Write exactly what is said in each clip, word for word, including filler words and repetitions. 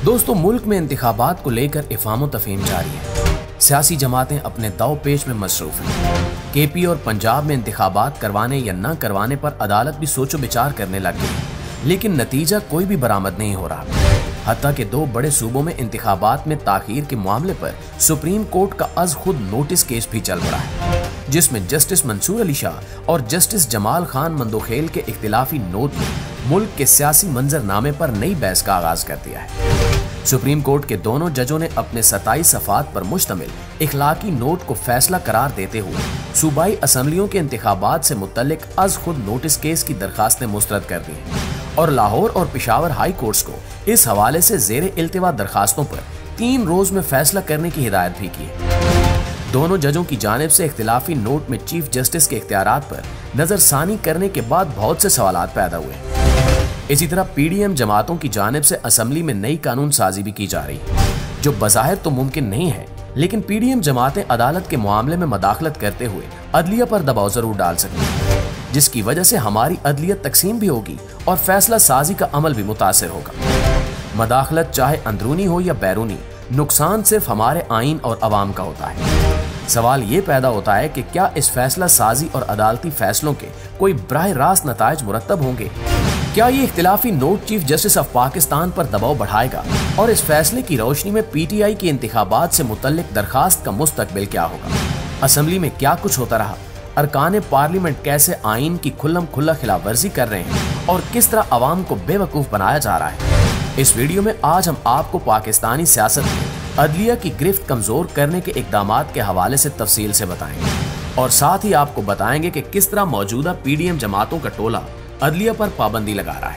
दोस्तों, मुल्क में इंतखाबात को लेकर इफ़ाम तफ़हीम जारी है। सियासी जमातें अपने दाव पेश में मसरूफ हैं। के पी और पंजाब में इंतखाबात करवाने या न करवाने पर अदालत भी सोचो विचार करने लग गई, लेकिन नतीजा कोई भी बरामद नहीं हो रहा। हत्ता के दो बड़े सूबों में इंतखाबात में ताखीर के मामले पर सुप्रीम कोर्ट का अज खुद नोटिस केस भी चल पड़ा है, जिसमें जस्टिस मंसूर अली शाह और जस्टिस जमाल खान मंदोखेल के इख्तिलाफी नोट ने मुल्क के सियासी मंजरनामे पर नई बहस का आगाज कर दिया है। सुप्रीम कोर्ट के दोनों जजों ने अपने सताईस सफ़ात पर मुश्तमिल इखलाकी नोट को फैसला करार देते हुए सूबाई असम्बलियों के इंतखाबात से मुतल्लिक अज खुद नोटिस केस की दरखास्तें मुस्तरद कर दी और लाहौर और पेशावर हाई कोर्ट्स को इस हवाले से जेर इल्तिवा दरखास्तों पर तीन रोज में फैसला करने की हिदायत भी की। दोनों जजों की जानिब से इख्तिलाफी नोट में चीफ जस्टिस के इख्तियारात पर नजरसानी करने के बाद बहुत से सवालात पैदा हुए। इसी तरह पी डी एम जमातों की जानिब से असम्बली में नई कानून साजी भी की जा रही है, जो बज़ाहिर तो मुमकिन नहीं है, लेकिन पी डी एम जमातें अदालत के मामले में मदाखलत करते हुए अदलिया पर दबाव जरूर डाल सकती हैं, जिसकी वजह से हमारी अदलियत तकसीम भी होगी और फैसला साजी का अमल भी मुतासिर होगा। मदाखलत चाहे अंदरूनी हो या बैरूनी, नुकसान सिर्फ हमारे आइन और अवाम का होता है। सवाल ये पैदा होता है कि क्या इस फैसला साजी और अदालती फैसलों के कोई बराह रास्त नताइज मुरत्तब होंगे? क्या ये इख्तिलाफी note chief justice of Pakistan पर दबाव बढ़ाएगा और इस फैसले की रोशनी में पी टी आई के इंतखाबात से मुतल्लिक दरखास्त का मुस्तकबिल क्या होगा? असम्बली में क्या कुछ होता रहा? अरकान पार्लियामेंट कैसे आइन की खुल्लम खुल्ला खिलाफ वर्जी कर रहे हैं और किस तरह अवाम को बेवकूफ बनाया जा रहा है? इस वीडियो में आज हम आपको पाकिस्तानी सियासत में अदलिया की गिरफ्त कमजोर करने के इकदामात के हवाले से तफसील से बताएंगे और साथ ही आपको बताएंगे कि किस तरह मौजूदा पी डी एम जमातों का टोला अदलिया पर पाबंदी लगा रहा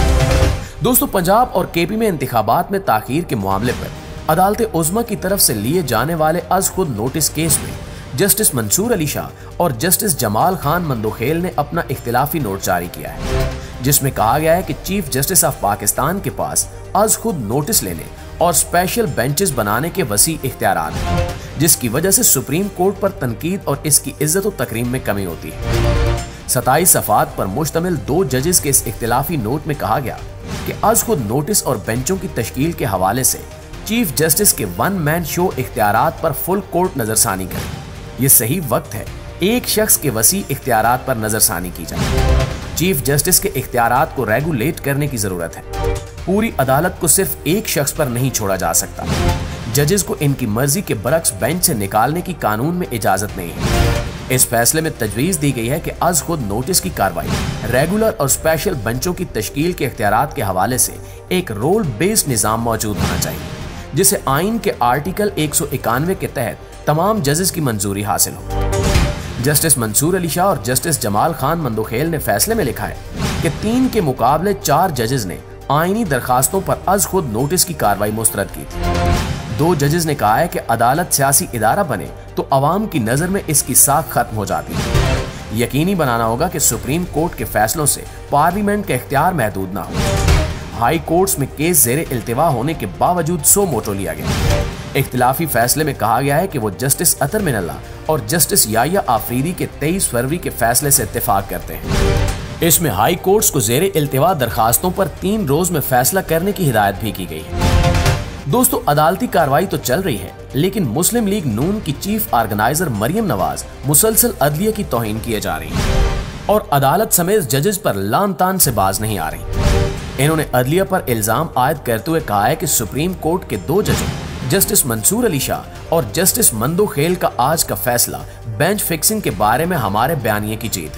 है। दोस्तों, पंजाब और के पी में इंतखाबात में ताखीर के मामले पर अदालत उज़्मा की तरफ से लिए जाने वाले अज खुद नोटिस केस में जस्टिस मंसूर अली शाह और जस्टिस जमाल खान मंदोखेल ने अपना इख्तिलाफी नोट जारी किया है, जिसमें कहा गया है कि चीफ जस्टिस ऑफ पाकिस्तान के पास अज खुद नोटिस लेने और स्पेशल बेंचेस बनाने के वसी इख्तियारात हैं, जिसकी वजह से सुप्रीम कोर्ट पर तनकीद और इसकी इज्जत और तकरीम में कमी होती है। सताईस सफ़ात पर मुश्तमिल दो जजेस के इस इख्तिलाफी नोट में कहा गया कि अज खुद नोटिस और बेंचों की तश्कील के हवाले से चीफ जस्टिस के वन मैन शो इख्तियारात पर फुल कोर्ट नजरसानी करे। ये सही वक्त है एक शख्स के वसी इख्तियारात पर नजरसानी की जाए। चीफ जस्टिस के इख्तियारात को रेगुलेट करने की जरूरत है। पूरी अदालत को सिर्फ एक शख्स पर नहीं छोड़ा जा सकता। जजेस को इनकी मर्जी के बरक्स बेंच से निकालने की कानून में इजाजत नहीं है। इस फैसले में तजवीज दी गई है कि अज खुद नोटिस की कार्रवाई रेगुलर और स्पेशल बेंचों की तश्कील के इख्तियारात के हवाले से एक रोल बेस्ड निज़ाम मौजूद होना चाहिए, जिसे आइन के आर्टिकल एक सौ इक्यानवे के तहत तमाम जजेस की मंजूरी हासिल हो। जस्टिस मंसूर अली शाह और जस्टिस जमाल खान मंदोखेल ने फैसले में लिखा है कि तीन के मुकाबले चार जजेस ने आईनी दरखास्तों पर अज खुद नोटिस की कार्रवाई मुस्तरद की थी। दो जजेस ने कहा है कि अदालत सियासी इदारा बने तो अवाम की नजर में इसकी साख खत्म हो जाती है। यकीनी बनाना होगा कि सुप्रीम कोर्ट के फैसलों से पार्लियामेंट का इख्तियार महदूद ना हो। हाई कोर्ट्स में केस जेर इल्तिवा होने के बावजूद सो मोटो लिया गया। इख्तिलाफी फैसले में कहा गया है कि वो जस्टिस अतर मिनल्ला और जस्टिस याया आफरीदी के तेईस फरवरी के फैसले से इत्तेफाक करते हैं। इसमें हाई कोर्ट्स को जेर इल्तिवा दरखास्तों पर तीन रोज में फैसला करने की हिदायत भी की गई है। दोस्तों, अदालती कार्रवाई तो चल रही है, लेकिन मुस्लिम लीग नून की चीफ ऑर्गेनाइजर मरियम नवाज मुसलसल अदलिया की तौहीन किए जा रही है और अदालत समेत जजेस पर लान तान से बाज नहीं आ रही। इन्होंने अदलिया पर इल्जाम आयद करते हुए कहा है कि सुप्रीम कोर्ट के दो जजों जस्टिस मंसूर अली शाह और जस्टिस मंदोखेल का आज का फैसला बेंच फिक्सिंग के बारे में हमारे बयानिए की जीत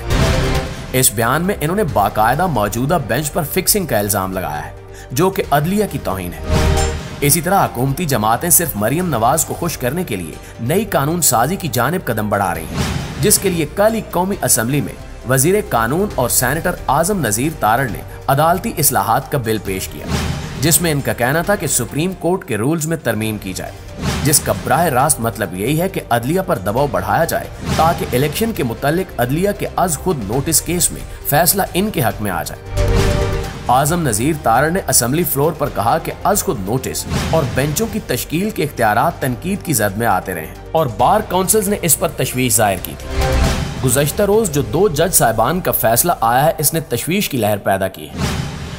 है। इस बयान में इन्होंने बाकायदा मौजूदा बेंच पर फिक्सिंग का इल्जाम लगाया है, जो कि अदलिया की तौहीन है। इसी तरह हुकूमती जमातें सिर्फ मरियम नवाज को खुश करने के लिए नई कानून साजी की जानिब कदम बढ़ा रही हैं, जिसके लिए कल ही कौमी असम्बली में वजीर कानून और सेनेटर आजम नजीर तारड़ ने अदालती इस्लाहात का बिल पेश किया, जिसमें इनका कहना था कि सुप्रीम कोर्ट के रूल्स में तरमीम की जाए, जिसका बराह रास्त मतलब यही है कि अदलिया पर दबाव बढ़ाया जाए ताकि इलेक्शन के मुतालिक अदलिया के अज खुद नोटिस केस में फैसला इनके हक में आ जाए। आजम नजीर तारड़ ने असम्बली फ्लोर पर कहा कि अज खुद नोटिस और बेंचों की तश्कील के इख्तियारात तनकीद की जद में आते रहे और बार काउंसिल्स ने इस पर तशवीश जाहिर की थी। गुज़श्ता रोज जो दो जज साहिबान का फैसला आया है, इसने तशवीश की लहर पैदा की है।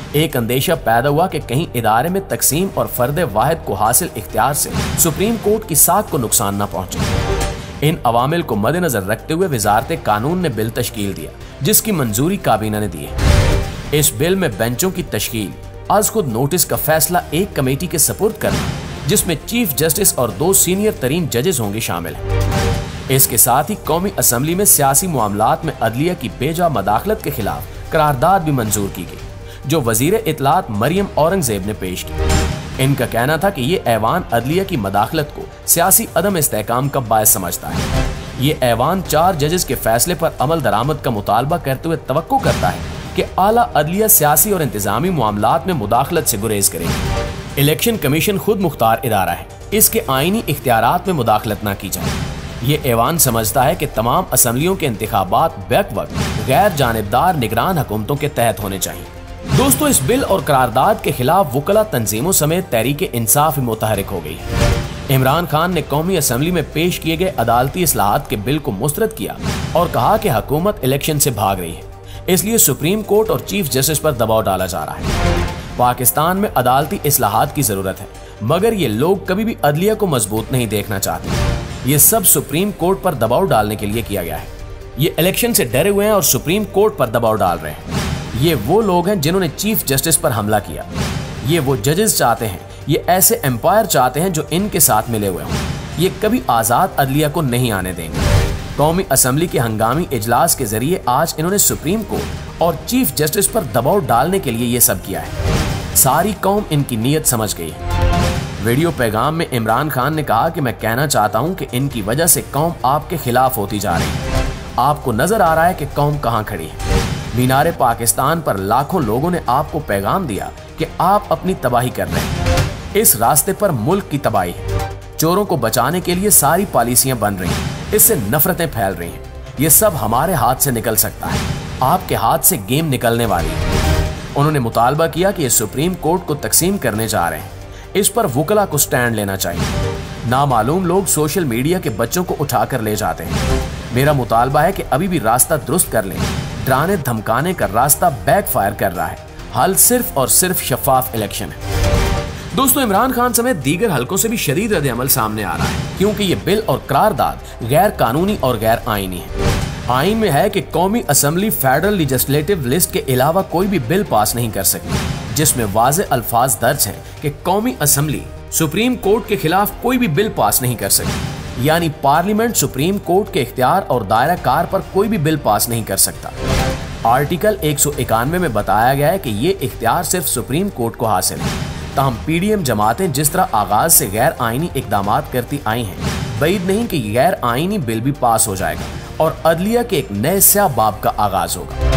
एक अंदेशा पैदा हुआ कि कहीं इदारे में तकसीम और फर्द वाहिद को हासिल इख्तियार से सुप्रीम कोर्ट की साख को नुकसान न पहुंचे। इन अवामिल को मद्देनजर रखते हुए वजारत कानून ने बिल तश्कील दिया, जिसकी मंजूरी काबीना ने दी है। इस बिल में बेंचों की तश्कील, आज खुद नोटिस का फैसला एक कमेटी के सपुर्द करना, जिसमें चीफ जस्टिस और दो सीनियर तरीन जजेस होंगे शामिल हैं। इसके साथ ही कौमी असम्बली में सियासी मामलात में अदलिया की बेजा मदाखलत के खिलाफ करारदाद भी मंजूर की गई, जो वजीर इत्तलात मरियम औरंगजेब ने पेश की। इनका कहना था कि ये ऐवान अदलिया की मदाखलत को सियासी अदम इस्तेहकाम का बायस समझता है। ये ऐवान चार जजेस के फैसले पर अमल दरामद का मुतालबा करते हुए तवक्को करता है कि आला अदलिया सियासी और इंतजामी मामलात में मुदाखलत से गुरेज करेगी। इलेक्शन कमीशन खुद मुख्तार इदारा है, इसके आईनी इख्तियारात में मुदाखलत न की जाए। ये ऐवान समझता है कि तमाम असम्बलियों के इंतखाबात बैक वक्त गैर जानिबदार निगरान हुकूमतों के तहत होने चाहिए। दोस्तों, इस बिल और करारदाद के खिलाफ वकला तंजीमों समेत तहरीक इंसाफ मुतहरिक हो गई है। इमरान खान ने कौमी असम्बली में पेश किए गए अदालती इस्लाहात के बिल को मुस्तरद किया और कहा कि हुकूमत इलेक्शन से भाग रही है, इसलिए सुप्रीम कोर्ट और चीफ जस्टिस पर दबाव डाला जा रहा है। पाकिस्तान में अदालती इस्लाहात की जरूरत है, मगर ये लोग कभी भी अदलिया को मजबूत नहीं देखना चाहते। ये सब सुप्रीम कोर्ट पर दबाव डालने के लिए किया गया है। ये इलेक्शन से डरे हुए हैं और सुप्रीम कोर्ट पर दबाव डाल रहे हैं। ये वो लोग हैं जिन्होंने चीफ जस्टिस पर हमला किया। ये वो जजेस चाहते हैं, ये ऐसे एम्पायर चाहते हैं जो इनके साथ मिले हुए हों। ये कभी आजाद अदलिया को नहीं आने देंगे। कौमी असम्बली के हंगामी इजलास के जरिए आज इन्होंने सुप्रीम कोर्ट और चीफ जस्टिस पर दबाव डालने के लिए ये सब किया है। सारी कौम इनकी नीयत समझ गई है। वीडियो पैगाम में इमरान खान ने कहा कि मैं कहना चाहता हूं कि इनकी वजह से कौम आपके खिलाफ होती जा रही है। आपको नजर आ रहा है कि कौम कहां खड़ी है। मीनारे पाकिस्तान पर लाखों लोगों ने आपको पैगाम दिया कि आप अपनी तबाही कर रहे हैं। इस रास्ते पर मुल्क की तबाही है। चोरों को बचाने के लिए सारी पॉलिसियां बन रही हैं, इससे नफरतें फैल रही हैं। ये सब हमारे हाथ से निकल सकता है, आपके हाथ से गेम निकलने वाली है। उन्होंने मुतालबा किया कि ये सुप्रीम कोर्ट को तकसीम करने जा रहे हैं। इस पर वकला को स्टैंड लेना चाहिए। नामालूम लोग सोशल मीडिया के बच्चों को उठाकर ले जाते हैं। मेरा मुतालबा है कि अभी भी रास्ता दुरुस्त कर लें। डराने धमकाने का रास्ता बैकफायर कर रहा है। हल सिर्फ और सिर्फ शफाफ इलेक्शन है। दोस्तों, इमरान खान समेत दीगर हलकों से भी शदीद रद्द-ए-अमल सामने आ रहा है, क्योंकि ये बिल और करारदाद गैर कानूनी और गैर आईनी है। आइन में है कि कौमी असम्बली फेडरल लेजिस्लेटिव लिस्ट के अलावा कोई भी बिल पास नहीं कर सकती, जिसमें वाज़े अल्फाज दर्ज है कि कौमी असम्बली सुप्रीम कोर्ट के खिलाफ कोई भी बिल पास नहीं कर सकती। यानी पार्लियामेंट सुप्रीम कोर्ट के इख्तियार और दायरा कार पर कोई भी बिल पास नहीं कर सकता। आर्टिकल एक सौ इक्यानवे में बताया गया है कि ये इख्तियार सिर्फ सुप्रीम कोर्ट को हासिल है। ताहम पीडीएम जमातें जिस तरह आगाज से गैर आईनी इकदामात करती आई हैं, बैद नहीं कि गैर आईनी बिल भी पास हो जाएगा और अदलिया के एक नए स्या बाब का आगाज होगा।